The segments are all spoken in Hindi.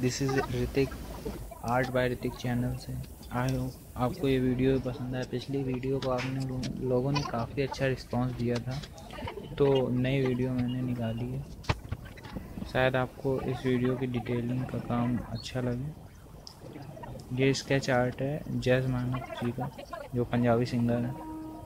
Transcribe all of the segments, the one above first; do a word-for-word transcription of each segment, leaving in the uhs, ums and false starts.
This is Hrithik art by Hrithik channel से। आई होप आपको ये वीडियो पसंद आया। पिछली वीडियो को आपने लोगों ने काफ़ी अच्छा रिस्पांस दिया था, तो नई वीडियो मैंने निकाली है। शायद आपको इस वीडियो की डिटेलिंग का काम अच्छा लगे। ये स्केच आर्ट है जैज मानक जी का, जो पंजाबी सिंगर है।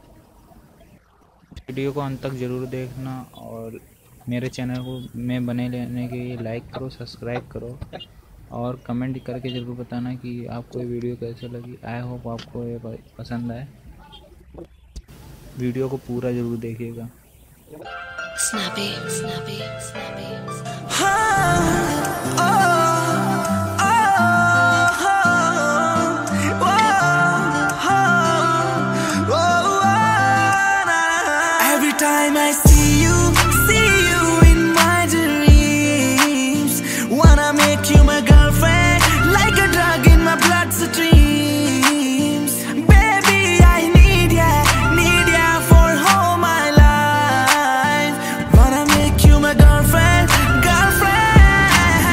वीडियो को अंत तक ज़रूर देखना और मेरे चैनल को में बने रहने के लिए लाइक करो, सब्सक्राइब करो और कमेंट करके ज़रूर बताना कि आपको ये वीडियो कैसे लगी। आई होप आपको ये पसंद आए। वीडियो को पूरा ज़रूर देखिएगा। Snappy, snappy, snappy, snappy. Oh, oh, oh, oh, oh, oh. Every time I see you, see you in my dreams. Wanna make you my girlfriend, like a drug in my bloodstreams. Baby, I need ya, need ya for all my life. Wanna make you my girlfriend, girlfriend,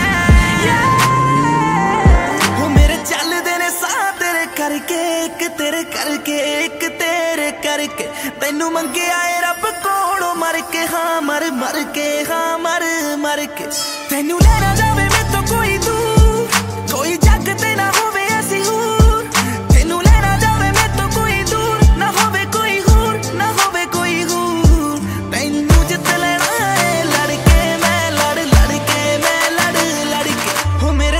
yeah. Oh, मेरे चलदे ने साथ तेरे करके, एक तेरे करके, एक तेरे करके। तैनू मंगे आए रब कोलों मर के, हाँ मर मर के, हाँ मर मर के। तैनू लेना जावे मैं तो कोई दूर, कोई जग ते ना होवे ऐसी हूर। तैनू लेना जावे मैं तो कोई दूर, ना होवे कोई हूर, ना होवे कोई हूर। तैनू जित लेना है लड़के, मैं लड़ लड़ के, मैं लड़ लड़ के। हो मेरे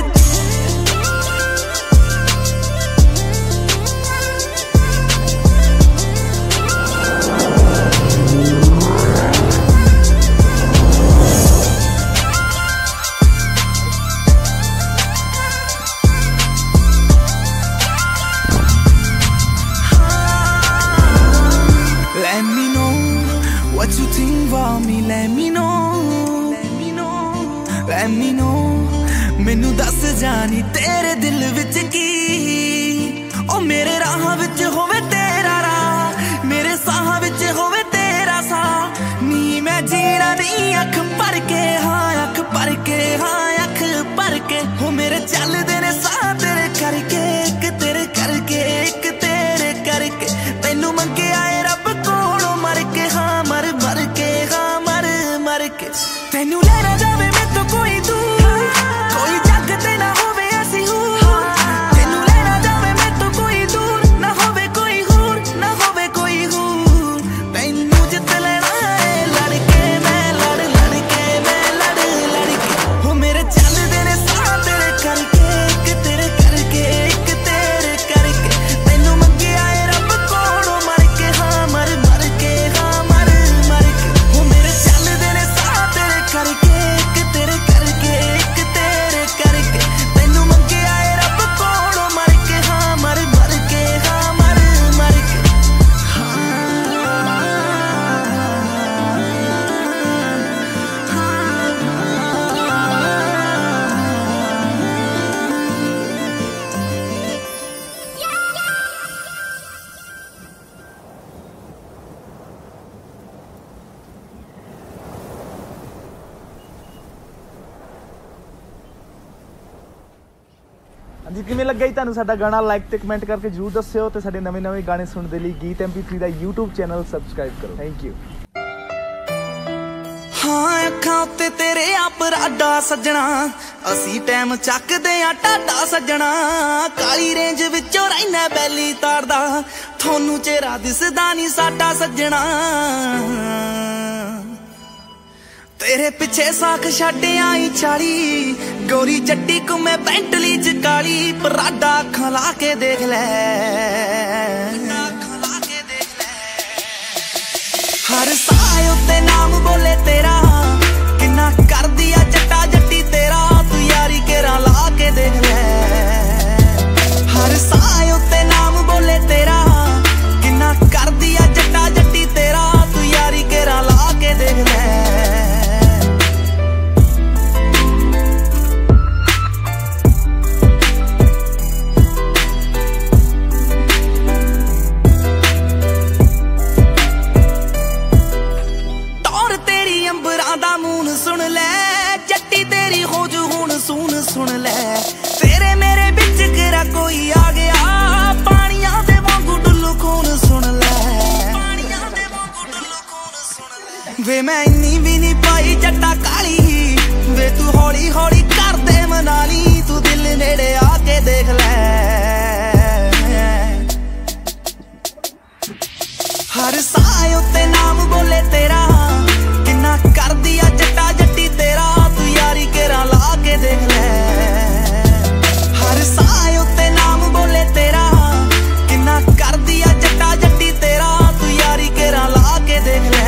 Let me know what you think about me. Let me know, let me know, let me know. मैनू दस जानी तेरे दिल विच की। ओ मेरे राह विच होवे तेरा राह, मेरे साह विच होवे तेरा साह। नी मैं जीना नहीं अख भर के, हाँ अख भर के, हाँ अख भर के। हो मेरे चलदे ने साह तेरे करके, एक तेरे करके, एक तेरे करके। तैनू मंगे आए रब कोलों मर के, हाँ मर मर के, हाँ मर मर के। तैनू लेना जावे मैं तो कोई दूर, कोई जग ते ना होवे ऐसी हूर। तैनू लेना जावे मैं तो कोई दूर, ना होवे कोई हूर, ना होवे कोई हूर। तैनू जित लेना है लड़के, मैं लड़ लड़ के, मैं लड़ लड़ के। हो मेरे चलदे ने साह तेरे करके, एक तेरे करके, एक तेरे करके। तैनू मंगे आए रब कोलों मर के, हाँ मर मर के, हाँ मर मर के। हो मेरे चलदे ने साह तेरे करके, एक तेरे करके, एक तेरे करके। तैनू मंगे आए रब कोलों मर के, हाँ मर मर के, हाँ मर मर के। ਹਾਂਜੀ, ਕਿਵੇਂ ਲੱਗਾ ਜੀ ਤੁਹਾਨੂੰ ਸਾਡਾ ਗਾਣਾ? ਲਾਈਕ ਤੇ ਕਮੈਂਟ ਕਰਕੇ ਜਰੂਰ ਦੱਸਿਓ ਤੇ ਸਾਡੇ ਨਵੇਂ ਨਵੇਂ ਗਾਣੇ ਸੁਣਨ ਦੇ ਲਈ ਗੀਤ ਐਮ ਪੀ ਥ੍ਰੀ ਦਾ YouTube ਚੈਨਲ ਸਬਸਕ੍ਰਾਈਬ ਕਰੋ। Thank you. ਹਾਂ ਅੱਖਾਂ ਉੱਤੇ ਤੇਰੇ ਆਪਰਾਡਾ ਸੱਜਣਾ, ਅਸੀਂ ਟਾਈਮ ਚੱਕਦੇ ਆ ਟਾਡਾ ਸੱਜਣਾ। ਕਾਲੀ ਰੇਂਜ ਵਿੱਚੋਂ ਰਹਿਣਾ ਬੈਲੀ ਤਾਰਦਾ, ਤੁਹਾਨੂੰ ਚਿਹਰਾ ਦਿਸਦਾ ਨਹੀਂ ਸਾਡਾ ਸੱਜਣਾ। तेरे पिछे साख छड्ड आई चाली, गोरी चट्टी घुमे पेंटली च काली। पराडा अखां ला के देख लै, हर साह उत्ते नाम बोले तेरा, किन्ना कर दिया जट्टा जट्टी तेरा। तू यारी केरा ला के देख लै, हर साह उत्ते नाम बोले तेरा, किन्ना कर दिया जट्टा जट्टी तेरा। तू यारी केरा ला के देख लै। सुन ले जट्टी तेरी हो जू हुण सुन सुन ले। ਵੇ ਮੈਂ ਇੰਨੀ ਵੀ ਨਹੀਂ ਪਾਈ ਜੱਟਾ ਕਾਲੀ ਵੇ ਤੂੰ ਹੌਲੀ ਹੌਲੀ ਕਰਦੇ ਮਨਾਲੀ ਤੂੰ ਦਿਲ ਨੇੜੇ ਆ ਕੇ ਦੇਖ ਲੈ ਹਰ ਸਾਹ ਉੱਤੇ ਨਾਮ ਬੋਲੇ ਤੇਰਾ ਕਿੰਨਾ ਕਰਦੀ ਆ ਜੱਟਾ ਜੱਟੀ ਤੇਰਾ ਤੂੰ ਯਾਰੀ ਕੇਰਾ ਲਾ ਕੇ ਦੇਖ ਲੈ ਹਰ ਸਾਹ ਉੱਤੇ ਨਾਮ ਬੋਲੇ ਤੇਰਾ ਕਿੰਨਾ ਕਰਦੀ ਆ ਜੱਟਾ ਜੱਟੀ ਤੇਰਾ ਤੂੰ ਯਾਰੀ ਕੇਰਾ ਲਾ ਕੇ ਦੇਖ ਲੈ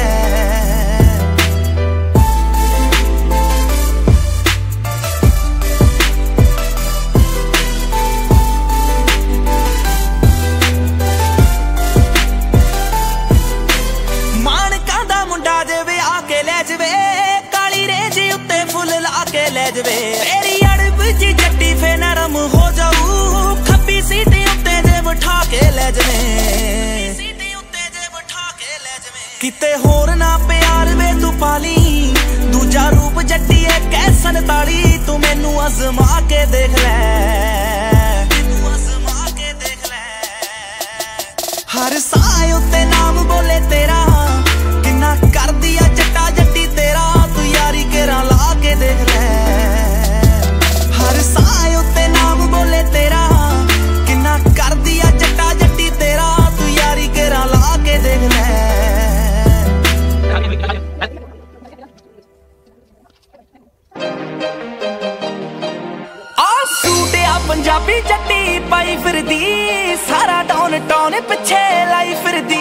ਲੈ ਜਵੇ ਤੇਰੀ ਅੜਬ ਜੀ ਜੱਟੀ ਫੇ ਨਰਮ ਹੋ ਜਾਊ ਖੱਬੀ ਸੀਟ ਉੱਤੇ ਜੇ ਬਿਠਾ ਕੇ ਲੈ ਜਵੇ ਸੀਟ ਉੱਤੇ ਜੇ ਬਿਠਾ ਕੇ ਲੈ ਜਵੇ ਕਿਤੇ ਹੋਰ ਨਾ ਪਿਆਰ ਵੇ ਤੂੰ ਪਾਲੀ ਦੂਜਾ ਰੂਪ ਜੱਟੀ ਐ ਕੈਸਨ ਤਾਲੀ ਤੂੰ ਮੈਨੂੰ ਅਜ਼ਮਾ ਕੇ ਦੇਖ ਲੈ ਮੈਨੂੰ ਅਜ਼ਮਾ ਕੇ ਦੇਖ ਲੈ ਹਰ ਸਾਹ ਉੱਤੇ ਨਾਮ ਬੋਲੇ ਤੇਰਾ ਕਿੰਨਾ ਕਰਦੀ ਆ ਜੱਟਾ ਜੱਟੀ ਤੇਰਾ ਤੂੰ ਯਾਰੀ ਕੇਰਾ ਲਾ ਕੇ ਦੇਖ ਲੈ ਹਰ ਸਾਹ ਉੱਤੇ ਨਾਮ ਬੋਲੇ ਤੇਰਾ ਕਿੰਨਾ ਕਰਦੀ ਆ ਜੱਟਾ ਜੱਟੀ ਤੇਰਾ ਤੂੰ ਯਾਰੀ ਕੇਰਾ ਲਾ ਕੇ ਦੇਖ ਲੈ ਆ ਸੂਟ ਆ ਪੰਜਾਬੀ ਜੱਟੀ ਪਾਈ ਫਿਰਦੀ ਸਾਰਾ ਟਾਉਨ ਟਾਉਨ ਪਿੱਛੇ ਲਾਈ ਫਿਰਦੀ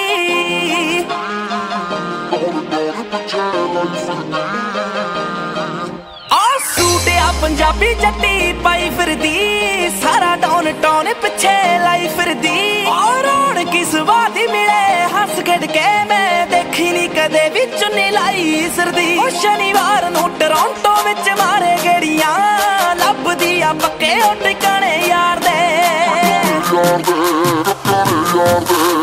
ਪੰਜਾਬੀ ਜੱਟੀ ਪਾਈ ਫਿਰਦੀ ਸਾਰਾ ਟਾਉਨ ਟਾਉਨ ਪਿੱਛੇ ਲਾਈ ਫਿਰਦੀ ਔਰ ਰੌਣਕੀ ਸਵਾਦੀ ਮਿਲੇ ਹੱਸ ਖੇਡ ਕੇ ਮੈਂ ਦੇਖੀ ਨੀ ਕਦੇ ਵੀ ਚੁੰਨੀ ਲਾਈ ਸਿਰਦੀ ਉਹ ਸ਼ਨੀਵਾਰ ਨੂੰ ਟੋਰਾਂਟੋ ਵਿੱਚ ਮਾਰੇ ਗੇੜੀਆਂ ਲੱਭਦੀ ਆ ਪੱਕੇ ਉਹ ਟਿਕਾਣੇ ਯਾਰ ਦੇ